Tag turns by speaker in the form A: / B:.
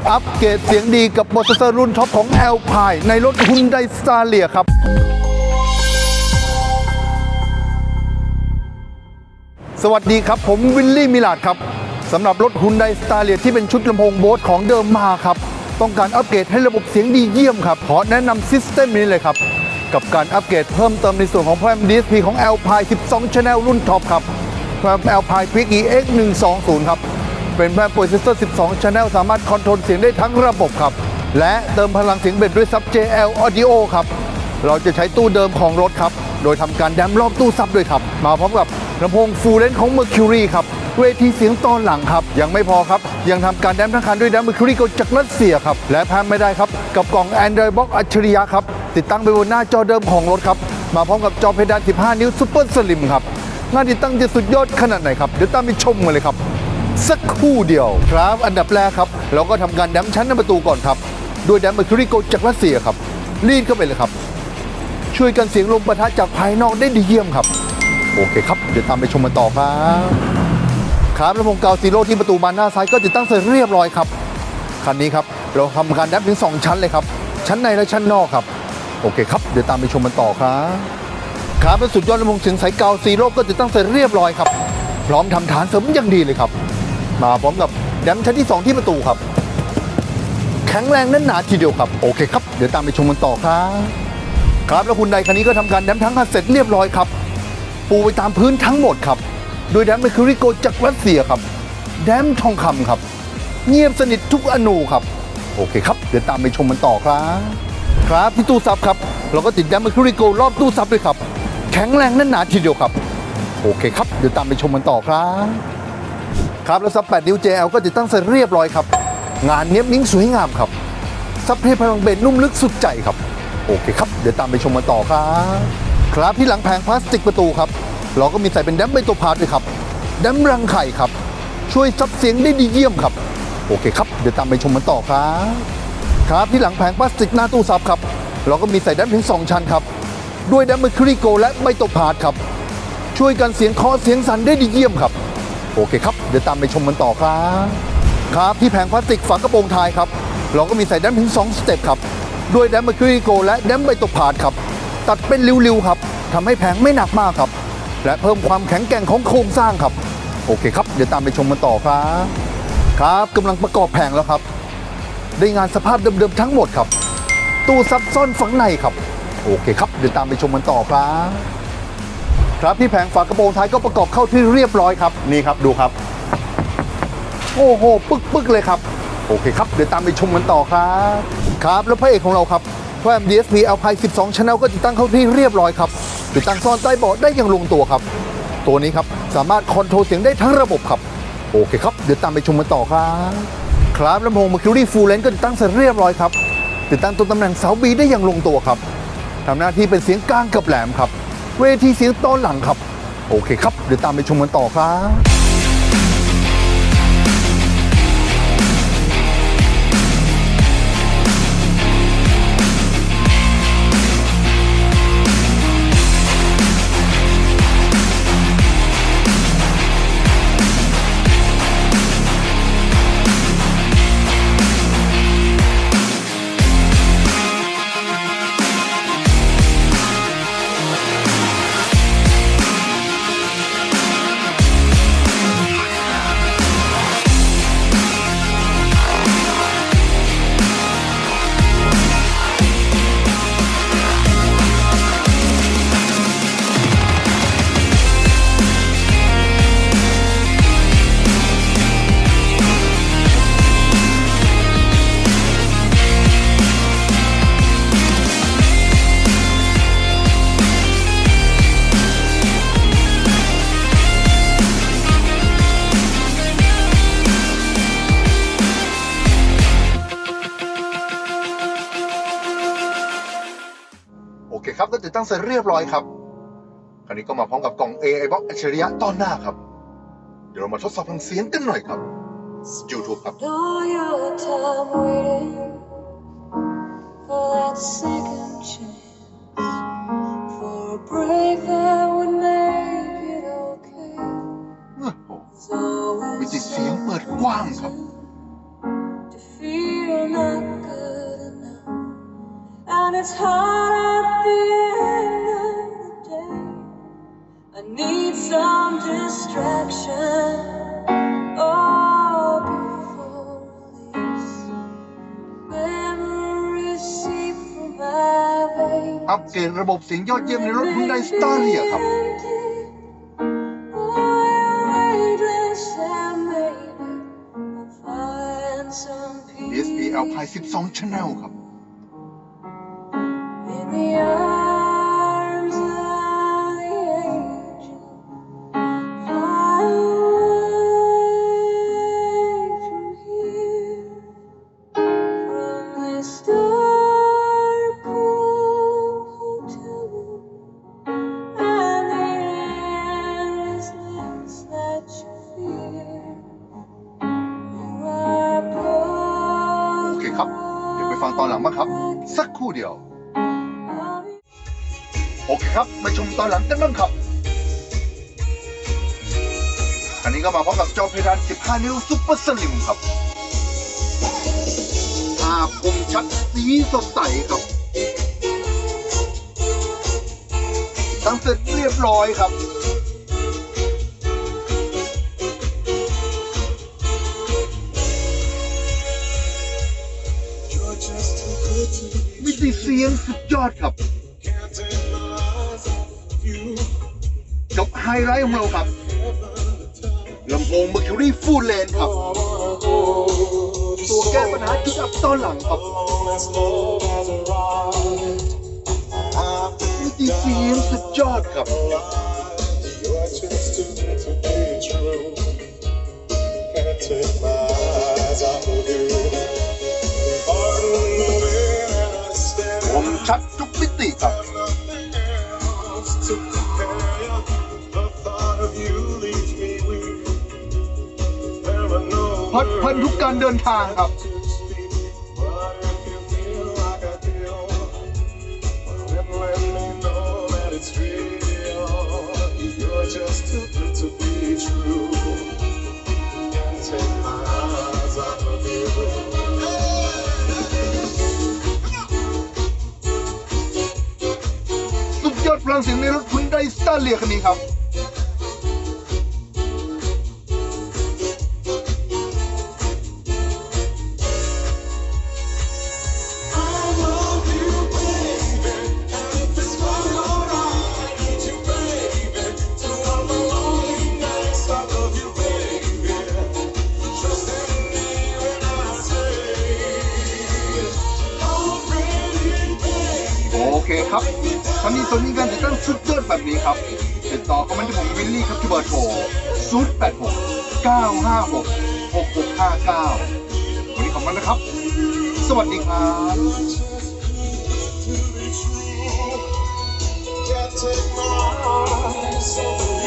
A: อัปเกรดเสียงดีกับโปรเซสเซอร์รุ่นท็อปของ Alpine ในรถ Hyundai Staria ครับสวัสดีครับผมวิลลี่มิลาดครับสำหรับรถ Hyundai Staria ที่เป็นชุดลำโพงโบสของเดิมมาครับต้องการอัปเกรดให้ระบบเสียงดีเยี่ยมครับขอแนะนำซิสเต็มนี้เลยครับกับการอัปเกรดเพิ่มเติมในส่วนของแพม DSP ของ Alpine 12 Channel รุ่นท็อปครับแพม Alpine Quick EX 120ครับเป็นแพมโปรเซสเซอร์ 12 Channel สามารถคอนโทรลเสียงได้ทั้งระบบครับและเติมพลังเสียงเบสด้วยซับ JL Audio ครับเราจะใช้ตู้เดิมของรถครับโดยทำการแดมรอบตู้ซับด้วยครับมาพร้อมกับลำโพง Full Range ของ Mercury ครับเวทีเสียงตอนหลังครับยังไม่พอครับยังทำการแดมทั้งคันด้วยแดม Mercury จากรัสเซียครับและแพ้ไม่ได้ครับกับกล่อง Android Box อัจฉริยะครับติดตั้งไปบนหน้าจอเดิมของรถครับมาพร้อมกับจอเพดาน 15 นิ้ว Super Slim ครับงานติดตั้งจะสุดยอดขนาดไหนครับเดี๋ยวตามไปชมกันเลยครับสักครู่เดียวครับอันดับแรกครับเราก็ทำการแดมชั้นหน้าประตูก่อนครับด้วยแดม Mercury จากรัสเซียครับรีดเข้าไปเลยครับช่วยกันเสียงลมปะทะจากภายนอกได้ดีเยี่ยมครับโอเคครับเดี๋ยวตามไปชมกันต่อครับลำโพงกาวซีโร่ที่ประตูบานหน้าซ้ายก็ติดตั้งเสร็จเรียบร้อยครับคันนี้ครับเราทำการแดมถึง2ชั้นเลยครับชั้นในและชั้นนอกครับโอเคครับเดี๋ยวตามไปชมกันต่อครับและสุดยอดลำโพงเสียงสายกาวซีโร่ก็ติดตั้งเสร็จเรียบร้อยครับพร้อมทำฐานเสริมอย่างดีเลยครับมาพร้อมกับแดมชั้นที่2ที่ประตูครับแข็งแรงแน่นหนาทีเดียวครับโอเคครับเดี๋ยวตามไปชมกันต่อครับแล้วHyundaiคันนี้ก็ทำการแดมทั้งคันเสร็จเรียบร้อยครับปูไปตามพื้นทั้งหมดครับโดยแดม Mercury จากรัสเซียครับแดมทองคำครับเงียบสนิททุกอนูครับโอเคครับเดี๋ยวตามไปชมกันต่อครับที่ตู้ซับครับเราก็ติดแดม Mercury รอบตู้ซับด้วยครับแข็งแรงแน่นหนาทีเดียวครับโอเคครับเดี๋ยวตามไปชมกันต่อครับแล้วซับ 8 นิ้ว JL ก็ติดตั้งเสร็จเรียบร้อยครับงานเนี้ยบนิ้งสวยงามครับซับเพพลังเบสนุ่มลึกสุดใจครับโอเคครับเดี๋ยวตามไปชมกันต่อครับที่หลังแผงพลาสติกประตูครับเราก็มีใส่เป็นแดมเบโตพาร์ทด้วยครับแดมรังไข่ครับช่วยซับเสียงได้ดีเยี่ยมครับโอเคครับเดี๋ยวตามไปชมกันต่อครับที่หลังแผงพลาสติกหน้าตู้ซับครับเราก็มีใส่แดมถึง2ชั้นครับด้วยแดม Mercury และเบโตพาร์ทครับช่วยกันเสียงเคาะเสียงสั่นได้ดีเยี่ยมครับโอเคครับเดี๋ยวตามไปชมกันต่อครับที่แผงพลาสติกฝากระโปรงท้ายครับเราก็มีใส่แดมถึง2สเต็ปครับด้วยแดม Mercury และแดมเบโตพาร์ทครับตัดเป็นริ้วๆครับทำให้แผงไม่หนักมากครับและเพิ่มความแข็งแกร่งของโครงสร้างครับโอเคครับเดี๋ยวตามไปชมกันต่อครับกำลังประกอบแผงแล้วครับได้งานสภาพเดิมๆทั้งหมดครับตู้ซับซ่อนฝังในครับโอเคครับเดี๋ยวตามไปชมกันต่อครับที่แผงฝากระโปรงท้ายก็ประกอบเข้าที่เรียบร้อยครับนี่ครับดูครับโอ้โหปึ๊กเลยครับโอเคครับเดี๋ยวตามไปชมกันต่อครับแล้วพระเอกของเราครับแพม DSP Alpine 12 Channel ก็ติดตั้งเข้าที่เรียบร้อยครับติดตั้งซ่อนใต้เบาะได้อย่างลงตัวครับตัวนี้ครับสามารถคอนโทรลเสียงได้ทั้งระบบครับโอเคครับเดี๋ยวตามไปชมกันต่อครับลำโพง Mercury Full Range ก็ติดตั้งเสร็จเรียบร้อยครับติดตั้งตัวตำแหน่งเสาบีได้อย่างลงตัวครับทำหน้าที่เป็นเสียงกลางกับแหลมครับเวทีเสียงตอนหลังครับโอเคครับเดี๋ยวตามไปชมกันต่อโอเคครับก็ติดตั้งเสร็จเรียบร้อยครับคราวนี้ก็มาพร้อมกับกล่อง AI Box อัจฉริยะตอนหน้าครับเดี๋ยวเรามาทดสอบฟังเสียงกันหน่อยครับ YouTube ครับวิจิตรเสียงเปิดกว้างครับ
B: it's hard at the end of the day. I need some distraction. Oh, before release, memories seep from my veins.
A: อัปเกรดระบบเสียงยอดเยี่ยมในรถ Hyundai Staria ครับ DSP Alpine 12 Channel ครับ
B: In the arms of the angel, fly away from here, from this dark, cool hotel room, and the endlessness that you fear. You are
A: โอเคครับ เดี๋ยวไปฟังตอนหลังบ้างครับ สักครู่เดียว โอเคครับ มาชมตอนหลังกันบ้างครับ อันนี้ก็มาพร้อมกับจอเพดาน15 นิ้วซุปเปอร์สลิมครับภาพคมชัดสีสดใสครับตั้งเสร็จเรียบร้อยครับ มิติเสียงสุดยอดครับ กับไฮไลท์ของเราครับลำโพง Mercury Full Lane ครับ ตัวแก้ปัญหาจุดอับตอนหลังครับมิติเสียงสุดยอดครับคมชัดทุกมิติครับเพลินทุกการเดินทางครับสุดยอดพลังเสียงในรถ Hyundai Staria คันนี้ครับโอเคครับถ้ามีตัวนี้การติดตั้งสุดยอดแบบนี้ครับติดต่อเข้ามาที่ผมวิลลี่ครับที่เบอร์โทร 086-956-6659 วันนี้ขอบคุณนะครับ สวัสดีครับ